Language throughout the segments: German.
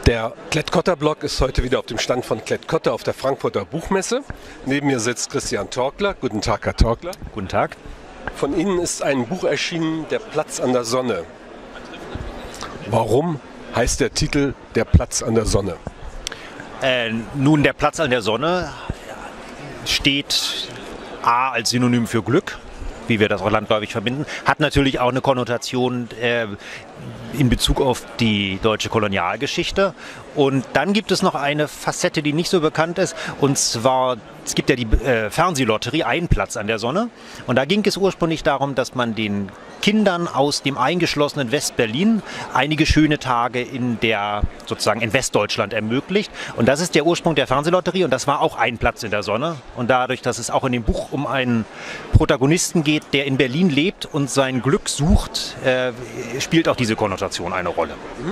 Der Klett-Cotta-Blog ist heute wieder auf dem Stand von Klett-Cotta auf der Frankfurter Buchmesse. Neben mir sitzt Christian Torkler. Guten Tag, Herr Torkler. Guten Tag. Von Ihnen ist ein Buch erschienen, Der Platz an der Sonne. Warum heißt der Titel Der Platz an der Sonne? Nun, der Platz an der Sonne steht A als Synonym für Glück, wie wir das auch landläufig verbinden, hat natürlich auch eine Konnotation in Bezug auf die deutsche Kolonialgeschichte. Und dann gibt es noch eine Facette, die nicht so bekannt ist, und zwar, es gibt ja die Fernsehlotterie Ein Platz an der Sonne. Und da ging es ursprünglich darum, dass man den Kindern aus dem eingeschlossenen Westberlin einige schöne Tage in Westdeutschland ermöglicht. Und das ist der Ursprung der Fernsehlotterie, und das war auch Ein Platz in der Sonne. Und dadurch, dass es auch in dem Buch um einen Protagonisten geht, der in Berlin lebt und sein Glück sucht, spielt auch diese Konnotation eine Rolle.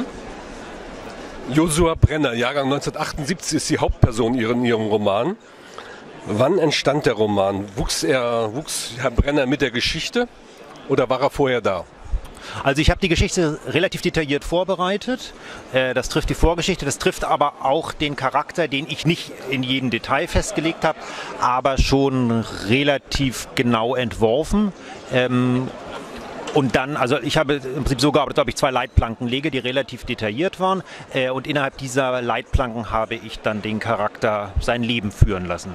Josua Brenner, Jahrgang 1978, ist die Hauptperson in Ihrem Roman. Wann entstand der Roman? Wuchs Herr Brenner mit der Geschichte oder war er vorher da? Also ich habe die Geschichte relativ detailliert vorbereitet. Das trifft die Vorgeschichte, das trifft aber auch den Charakter, den ich nicht in jedem Detail festgelegt habe, aber schon relativ genau entworfen. Und dann, also ich habe im Prinzip sogar, glaube ich, 2 Leitplanken lege, die relativ detailliert waren. Und innerhalb dieser Leitplanken habe ich dann den Charakter sein Leben führen lassen.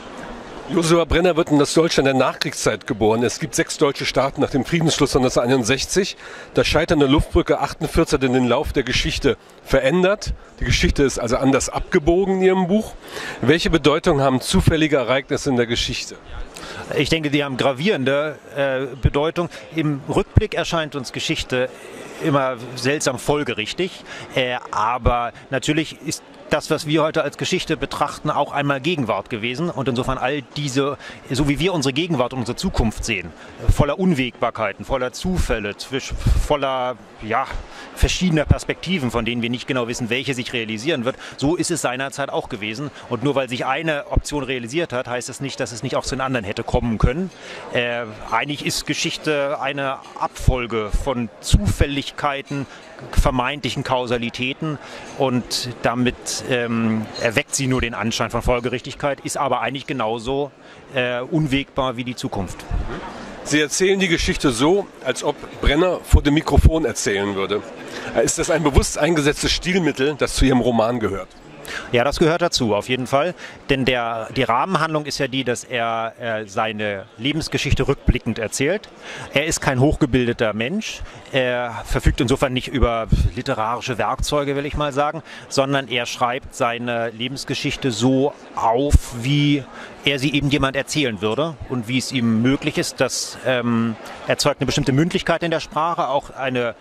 Josua Brenner wird in das Deutschland der Nachkriegszeit geboren. Es gibt 6 deutsche Staaten nach dem Friedensschluss von 1961. Das Scheitern der Luftbrücke 48 hat den Lauf der Geschichte verändert. Die Geschichte ist also anders abgebogen in Ihrem Buch. Welche Bedeutung haben zufällige Ereignisse in der Geschichte? Ich denke, die haben gravierende Bedeutung. Im Rückblick erscheint uns Geschichte immer seltsam folgerichtig, aber natürlich ist das, was wir heute als Geschichte betrachten, auch einmal Gegenwart gewesen, und insofern all diese, so wie wir unsere Gegenwart und unsere Zukunft sehen, voller Unwägbarkeiten, voller Zufälle, voller verschiedener Perspektiven, von denen wir nicht genau wissen, welche sich realisieren wird, so ist es seinerzeit auch gewesen. Und nur weil sich eine Option realisiert hat, heißt es nicht, dass es nicht auch zu den anderen hätte kommen können. Eigentlich ist Geschichte eine Abfolge von Zufälligkeiten, vermeintlichen Kausalitäten, und damit erweckt sie nur den Anschein von Folgerichtigkeit, ist aber eigentlich genauso unwägbar wie die Zukunft. Sie erzählen die Geschichte so, als ob Brenner vor dem Mikrofon erzählen würde. Ist das ein bewusst eingesetztes Stilmittel, das zu Ihrem Roman gehört? Ja, das gehört dazu, auf jeden Fall. Denn die Rahmenhandlung ist ja die, dass er seine Lebensgeschichte rückblickend erzählt. Er ist kein hochgebildeter Mensch. Er verfügt insofern nicht über literarische Werkzeuge, will ich mal sagen, sondern er schreibt seine Lebensgeschichte so auf, wie er sie eben jemand erzählen würde und wie es ihm möglich ist. Das erzeugt eine bestimmte Mündlichkeit in der Sprache, auch eine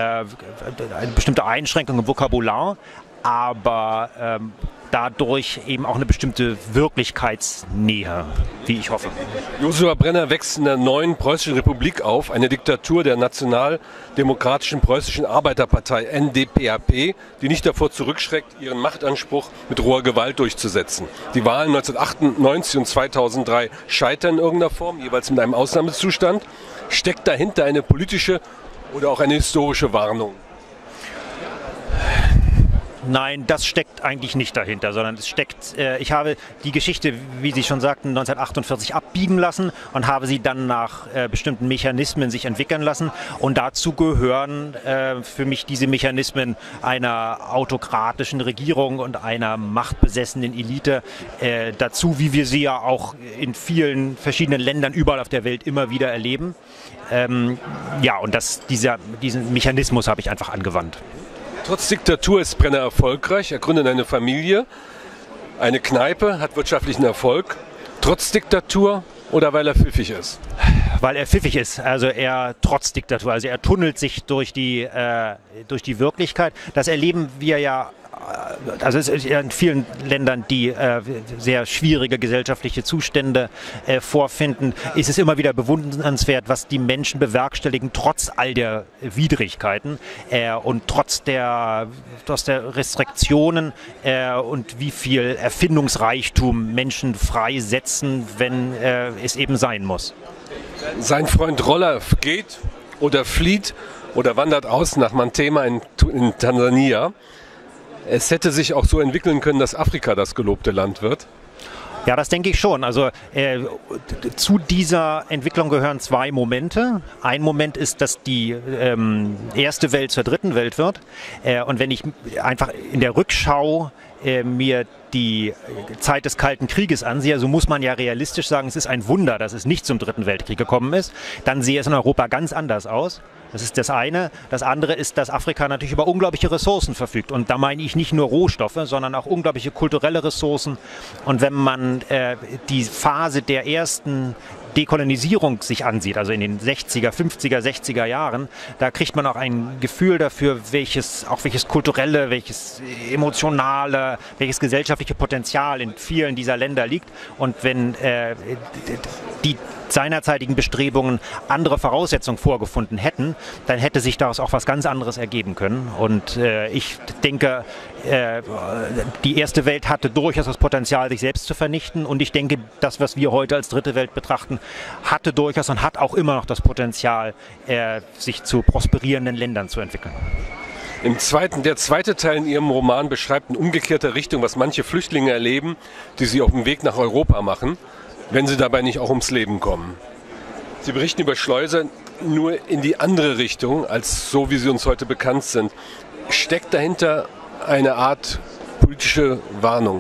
bestimmte Einschränkung im Vokabular, aber dadurch eben auch eine bestimmte Wirklichkeitsnähe, wie ich hoffe. Josua Brenner wächst in der neuen Preußischen Republik auf, eine Diktatur der Nationaldemokratischen Preußischen Arbeiterpartei NDPAP, die nicht davor zurückschreckt, ihren Machtanspruch mit roher Gewalt durchzusetzen. Die Wahlen 1998 und 2003 scheitern in irgendeiner Form, jeweils mit einem Ausnahmezustand. Steckt dahinter eine politische oder auch eine historische Warnung? Nein, das steckt eigentlich nicht dahinter, sondern es steckt, ich habe die Geschichte, wie Sie schon sagten, 1948 abbiegen lassen und habe sie dann nach bestimmten Mechanismen sich entwickeln lassen, und dazu gehören für mich diese Mechanismen einer autokratischen Regierung und einer machtbesessenen Elite dazu, wie wir sie ja auch in vielen verschiedenen Ländern überall auf der Welt immer wieder erleben. Und diesen Mechanismus habe ich einfach angewandt. Trotz Diktatur ist Brenner erfolgreich. Er gründet eine Familie, eine Kneipe, hat wirtschaftlichen Erfolg. Trotz Diktatur oder weil er pfiffig ist? Weil er pfiffig ist, also er trotz Diktatur, also er tunnelt sich durch die Wirklichkeit. Das erleben wir ja, also es ist in vielen Ländern, die sehr schwierige gesellschaftliche Zustände vorfinden, ist es immer wieder bewundernswert, was die Menschen bewerkstelligen, trotz all der Widrigkeiten und trotz der Restriktionen und wie viel Erfindungsreichtum Menschen freisetzen, wenn es eben sein muss. Sein Freund Roller geht oder flieht oder wandert aus nach Mantema in Tansania. Es hätte sich auch so entwickeln können, dass Afrika das gelobte Land wird? Ja, das denke ich schon. Also zu dieser Entwicklung gehören zwei Momente. Ein Moment ist, dass die erste Welt zur dritten Welt wird. Und wenn ich einfach in der Rückschau mir die Zeit des Kalten Krieges ansehe, so muss man ja realistisch sagen, es ist ein Wunder, dass es nicht zum Dritten Weltkrieg gekommen ist, dann sehe es in Europa ganz anders aus. Das ist das eine. Das andere ist, dass Afrika natürlich über unglaubliche Ressourcen verfügt. Und da meine ich nicht nur Rohstoffe, sondern auch unglaubliche kulturelle Ressourcen. Und wenn man die Phase der ersten Dekolonisierung sich ansieht, also in den 60er, 50er, 60er Jahren, da kriegt man auch ein Gefühl dafür, welches kulturelle, welches emotionale, welches gesellschaftliche Potenzial in vielen dieser Länder liegt. Und wenn die seinerzeitigen Bestrebungen andere Voraussetzungen vorgefunden hätten, dann hätte sich daraus auch was ganz anderes ergeben können. Und ich denke, die erste Welt hatte durchaus das Potenzial, sich selbst zu vernichten. Und ich denke, das, was wir heute als dritte Welt betrachten, hatte durchaus und hat auch immer noch das Potenzial, sich zu prosperierenden Ländern zu entwickeln. Der zweite Teil in Ihrem Roman beschreibt in umgekehrter Richtung, was manche Flüchtlinge erleben, die sie auf dem Weg nach Europa machen, wenn sie dabei nicht auch ums Leben kommen. Sie berichten über Schleuser nur in die andere Richtung, als so, wie sie uns heute bekannt sind. Steckt dahinter eine Art politische Warnung?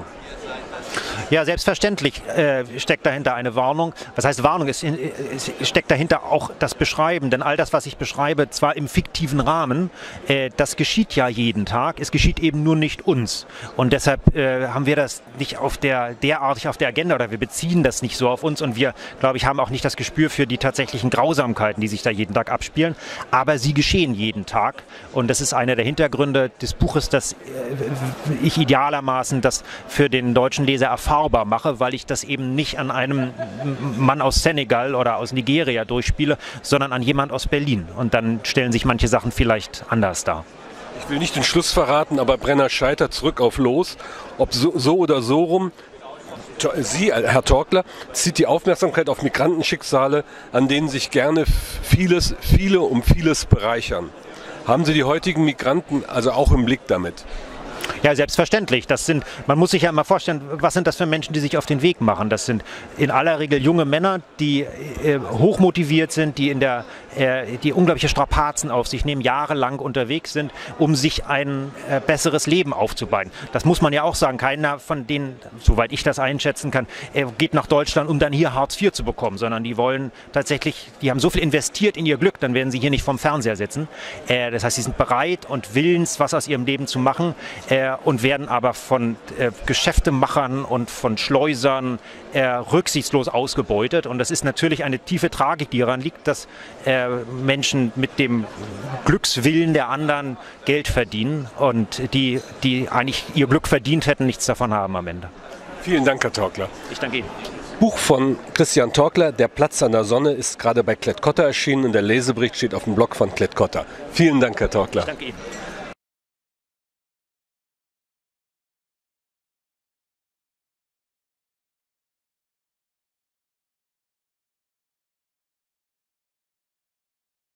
Ja, selbstverständlich steckt dahinter eine Warnung. Was heißt Warnung? Es steckt dahinter auch das Beschreiben. Denn all das, was ich beschreibe, zwar im fiktiven Rahmen, das geschieht ja jeden Tag. Es geschieht eben nur nicht uns. Und deshalb haben wir das nicht derartig auf der Agenda oder wir beziehen das nicht so auf uns. Und wir, glaube ich, haben auch nicht das Gespür für die tatsächlichen Grausamkeiten, die sich da jeden Tag abspielen. Aber sie geschehen jeden Tag. Und das ist einer der Hintergründe des Buches, dass ich idealermaßen das für den deutschen Leser erfahrbar mache, weil ich das eben nicht an einem Mann aus Senegal oder aus Nigeria durchspiele, sondern an jemand aus Berlin. Und dann stellen sich manche Sachen vielleicht anders dar. Ich will nicht den Schluss verraten, aber Brenner scheitert zurück auf Los. Ob so oder so rum, Sie, Herr Torkler, zieht die Aufmerksamkeit auf Migrantenschicksale, an denen sich gerne viele um vieles bereichern. Haben Sie die heutigen Migranten also auch im Blick damit? Ja, selbstverständlich. Man muss sich ja mal vorstellen, was sind das für Menschen, die sich auf den Weg machen? Das sind in aller Regel junge Männer, die hochmotiviert sind, die unglaubliche Strapazen auf sich nehmen, jahrelang unterwegs sind, um sich ein besseres Leben aufzubauen. Das muss man ja auch sagen. Keiner von denen, soweit ich das einschätzen kann, geht nach Deutschland, um dann hier Hartz IV zu bekommen, sondern die haben so viel investiert in ihr Glück, dann werden sie hier nicht vorm Fernseher sitzen. Das heißt, sie sind bereit und willens, was aus ihrem Leben zu machen, und werden aber von Geschäftemachern und von Schleusern rücksichtslos ausgebeutet. Und das ist natürlich eine tiefe Tragik, die daran liegt, dass Menschen mit dem Glückswillen der anderen Geld verdienen und die eigentlich ihr Glück verdient hätten, nichts davon haben am Ende. Vielen Dank, Herr Torkler. Ich danke Ihnen. Buch von Christian Torkler, Der Platz an der Sonne, ist gerade bei Klett-Cotta erschienen und der Lesebericht steht auf dem Blog von Klett-Cotta. Vielen Dank, Herr Torkler. Ich danke Ihnen.